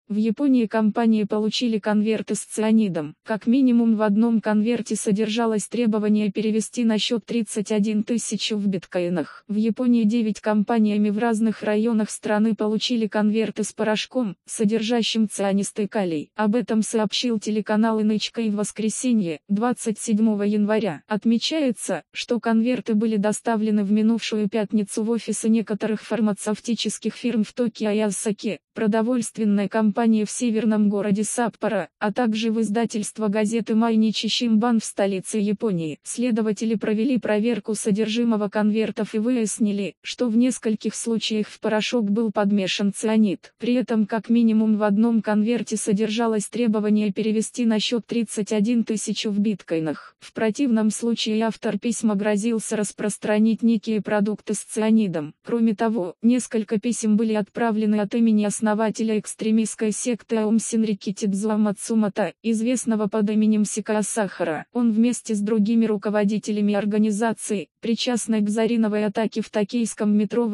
В Японии компании получили конверты с цианидом. Как минимум в одном конверте содержалось требование перевести на счет 31 тысячу в биткоинах. В Японии 9 компаниями в разных районах страны получили конверты с порошком, содержащим цианистый калий. Об этом сообщил телеканал NHK в воскресенье, 27 января. Отмечается, что конверты были доставлены в минувшую пятницу в офисы некоторых фармацевтических фирм в Токио и Осаке, продовольственной компании в северном городе Саппоро, а также в издательство газеты Майничи Шимбан в столице Японии. Следователи провели проверку содержимого конвертов и выяснили, что в нескольких случаях в порошок был подмешан цианид. При этом как минимум в одном конверте содержалось требование перевести на счет 31 тысячу в биткоинах. В противном случае автор письма грозился распространить некие продукты с цианидом. Кроме того, несколько писем были отправлены от имени основателя экстремистской секты Аум Синрики Тидзуо Мацумото, известного под именем Сика Асахара. Он вместе с другими руководителями организации, причастной к зариновой атаке в токийском метро в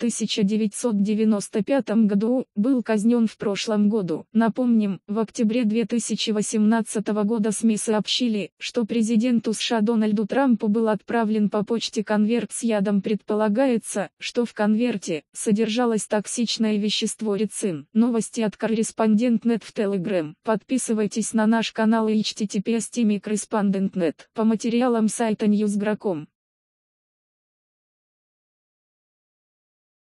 1995 году, был казнен в прошлом году. Напомним, в октябре 2018 года СМИ сообщили, что президенту США Дональду Трампу был отправлен по почте конверт с ядом. Предполагается, что в конверте содержалось токсичное вещество рицин. Новости от Корреспондент.нет в Telegram. Подписывайтесь на наш канал и https://correspondent.net. По материалам сайта Newsgro.com.